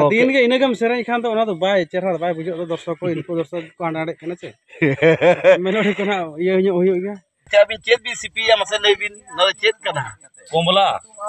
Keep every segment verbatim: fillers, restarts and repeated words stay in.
दिन के इनगम सेरें खान तो ओना तो बाय चेहरा बाय बुझो तो दर्शक को इनको दर्शक को आंडाड़े कना से मेलोडी कोना ये हुयो हुयो गया चाबी चेत भी सिपिया मसे लेबिन न चेत कना कोमला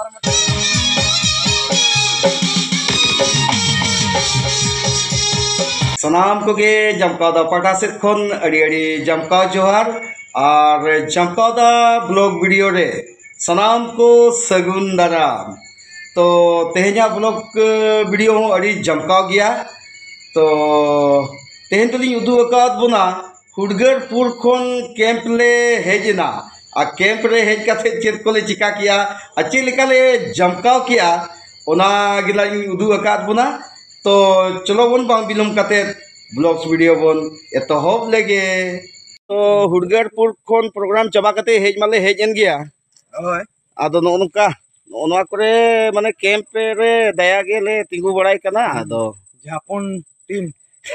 सनाम को गे जमका दा पाटा से खन अड़ी अड़ी जमका जोहार और जमका दा ब्लॉग वीडियो रे सनाम को सगुन दाराम। तो तेहजा ब्लॉग वीडियो अड़ी जमका गया। तो तेहन तो लिंग उदू अकाद बुना हुडगरपुर खन कैंप ले हेजना आ कैंप रे हेज काथे चेत को ले चिका किया आ चे लेका ले जमका किया ओना गिला उदू अकाद बुना। तो चलो बन बांग बिलम काते ब्लॉग्स वीडियो बन एतहब लेगे। तो हुडगरपुर खन प्रोग्राम चाबा काते हेज माले हेजन गया ओय आदो नोनका नोनवा करे माने कैंप रे दया गेले तिंगु बड़ाई कना आदो जापान टीम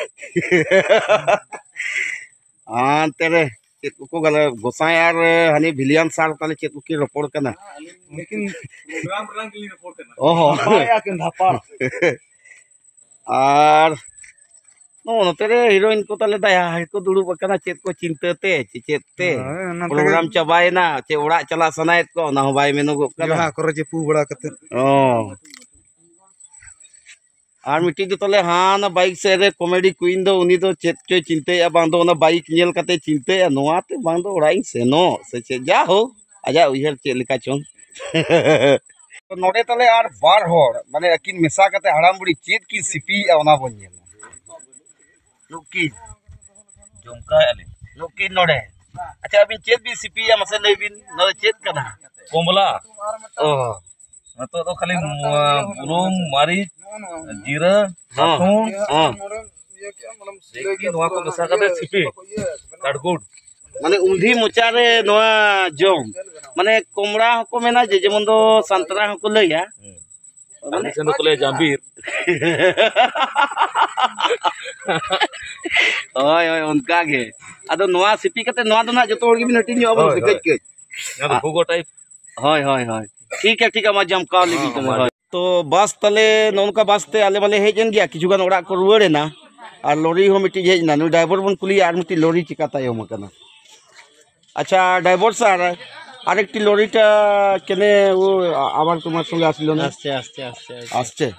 हां तेरे चेत को गले गोसाई यार हनी भिलियन सार ताले चेत की रिपोर्ट कना लेकिन प्रोग्राम रंग के लिए रिपोर्ट करना ओहो या के धापा और नो तेरे हीरोइन को ताले दया को दुड़ुब कना चेत को चिंताते चेतते प्रोग्राम चबायना चे ओड़ा चला सनायत को ना बाय मेनो गो कना जहां करे जे पू बड़ा कते ओ और मिट्टी जो तले हाँ ना बाइक से रे कॉमेडी क्वीन दो उनी दो चेत चो चिंते या बांधो ना बाइक नेल कते चिंते या नोआते बांधो ओड़ाई से नो से चे जा हो आजा उहर चे लिका चोन तो नोडे तले आर बार होर माने अकिन मेसा कते हड़ाम बुड़ी चेत की सिपी ओना बन नेल नुकी जमका आले नुकी नोडे अच्छा अभी चेत भी सिपिया मसे लेबिन न चेत कना कोमला ओ तो तो खाली बुलुंग मारी जीरा रसुन हां लेकिन नोआ को मसा कते सिपी काटगुड माने उंधी मोचा रे नोआ जोम माने कोमड़ा को मेना जे जेमन दो संतरा को लइया माने सेनो को ले जांबीर ओय ओय उनका गे आदो नोआ सिपी कते नोआ दो ना जतो होर गे बिन हटिन जो अब कज कज ना भूगो टाइप होय होय होय ठीक है ठीक है मा जमका लगी तो तो बस तले नोनका बसते आले माले हेजन गया किछु गान ओड़ा को रुवाड़ेना और लॉरी हो मिटी हेजना नु ड्राइवर बन कुली आर मिटी लॉरी चिका तायम कना। अच्छा ड्राइवर सर आरेकटी लॉरीटा केने वो आबार तुम्हार संगे आसिलो ना आस्ते आस्ते आस्ते आस्ते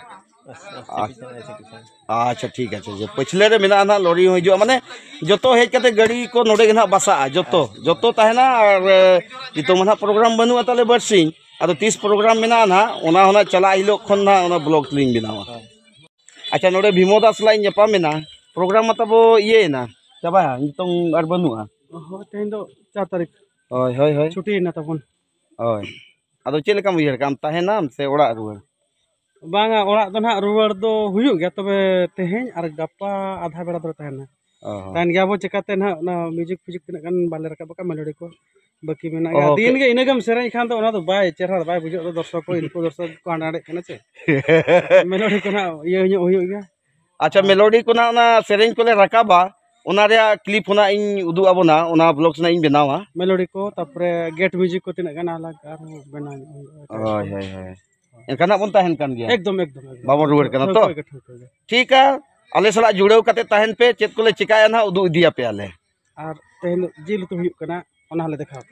अच्छा ठीक है जे पछले रे मेना ना लॉरी हिजो माने जतो हेज कते गाड़ी को नोडे गना बसा जतो जतो ताहेना और नितो मना प्रोग्राम बनुआ ताले बरसिंग आदो तीस प्रोग्राम मेना ना ओना होना चला हिलो खन ना ओना ब्लॉग लिंक बिनावा। अच्छा नोडे भीमोदास लाई नेपा मेना प्रोग्राम मतबो ये ना चाबा नितों आर बनुआ हो तेन दो चार तारीख होय होय होय छुट्टी ना तबन होय आदो चेल काम उयहर काम ताहेना से ओड़ा रुवार बांगा ओड़ा दो ना रुवार दो हुयु गया तबे तेहें और गप्पा आधा बेड़ा दो ताहेना तान गया बो चकाते ना ना म्यूजिक फ्यूजिक तिना गान बाले रका बका मेलोडी को बाकी मेना गया दिन के इनगम सेरें खान तो ओना तो बाय चेहरा बाय बुझो तो दर्शक को इनको दर्शक को आंडाड़े कना से मेलोडी कोना ये हुयो हुयो गया। अच्छा मेलोडी कोना ओना सेरें को ले रकाबा ओना रे क्लिप होना इन उदु आबोना ओना ब्लॉग्स ना इन बनावा मेलोडी को तापरे गेट म्यूजिक को तिना गान अलग आर बना होय होय होय एनकाना बन ताहेन कान गया एकदम एकदम बाबा रुवार कना तो ठीक है आले सला जुड़ेव कते ताहेन पे चेत को ले चिकाया ना उदु इदिया पे आले और तेन जिल तो हुयो कना ओना हले देखा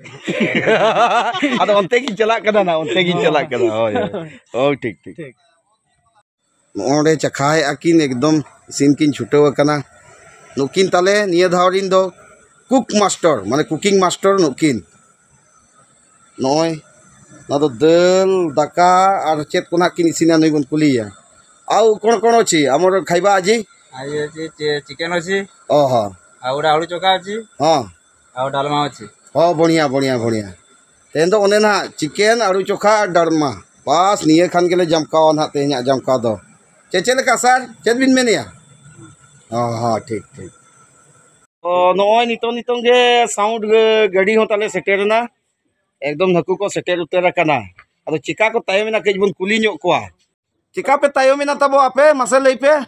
पे आदो ओनते की चला कना ना ओनते की चला कना होय होय ठीक ठीक ठीक ओंडे चखाय अकिन एकदम सीन किन छुटेव कना नुकिन ताले निया धावरिन दो कुक मास्टर माने कुकिंग मास्टर नुकिन नय ना तो दाल दाका और चेत कोना किन इसिना नय बन कुलिया आउ कोन कोन अछि हमर खाइबा आजी आइ अछि चिकन अछि ओहो आउडा आलू चोका अछि हां आउ डालमा अछि हां बढ़िया बढ़िया बढ़िया तेन तो ओने ना चिकन आलू चोखा डालमा पास निया खान गेले जमकाव ना तेहना जमका दो चेचेल का सर चेत बिन मेनिया हां हां ठीक ठीक तो नय नितो नितो गे साउंड गाड़ी हो ताले सेटेरना एकदम हकु को सेटेर उतर कना अदो चिका को तायमेना केज बन कुली ᱧᱚᱜ कोआ चिका पे तायमेना तबो आपे मसे लई पे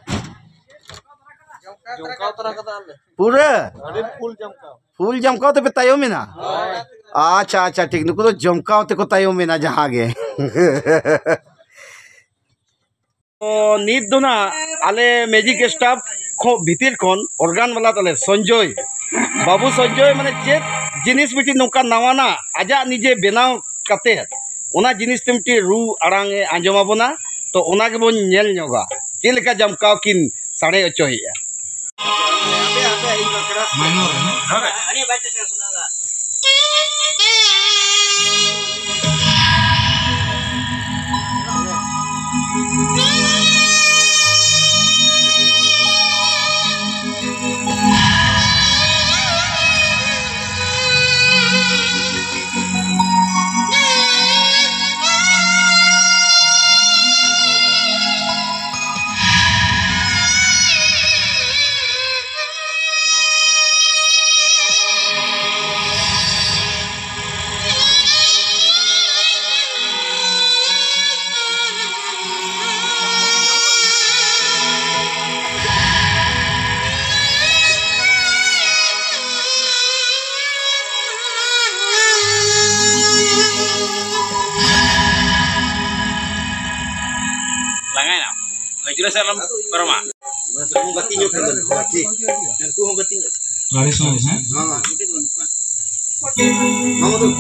जमकाव तरा कदा आले पूरे अरे फुल जमकाव फुल जमकाव ते पे तायमेना अच्छा अच्छा ठीक नुको तो जमकाव ते को तायमेना जहां गे तो नित दो ना आले मैजिक स्टाफ खो भीतर खन ऑर्गन वाला तले संजय बाबू संजय माने चेत जिनिस मिट्टी नौका नवाना आजा निजे बनाव काते ओना जिनिस ते मिट्टी रू आड़ांग आंजमा बोना तो ओना के बोन नेल नोगा चेल लेका जमकाव किन साड़े अचोहिया Hajura salam perma. Masuk bati nyo kan bati. Dan ku bati. Lari semua ha? Ha, itu tu kan. Mau tu.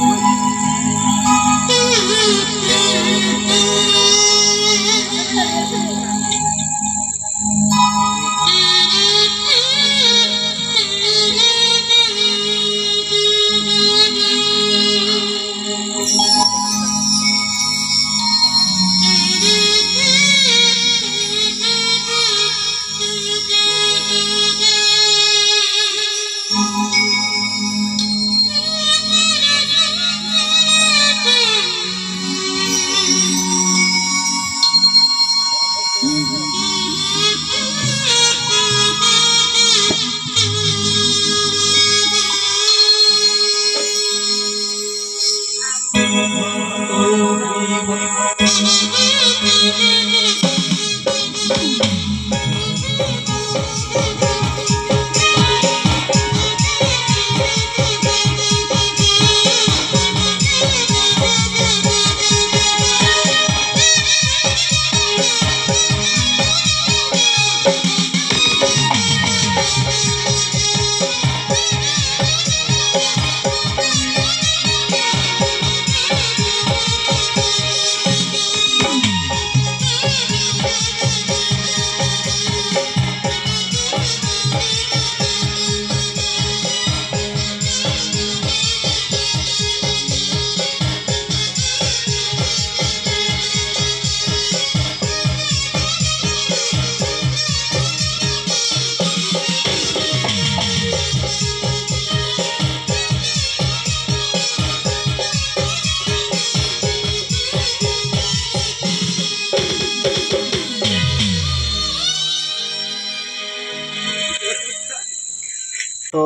तो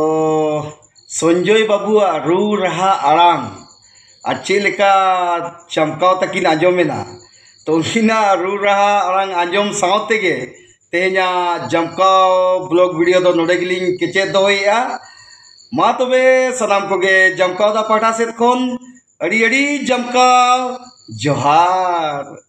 संजय बाबू रू रहा आड़ांग और चेलेका चमकाव तकिन आंजमेना तो उनकिना रू रहा आड़ांग आंजम सावते गे तेना जमकाव ब्लॉग वीडियो दो नोडे गिलिंग केचे दोया मा तबे सनाम कोगे जमकाव दा पाठा सेत खन अड़ी अड़ी जमकाव जोहार।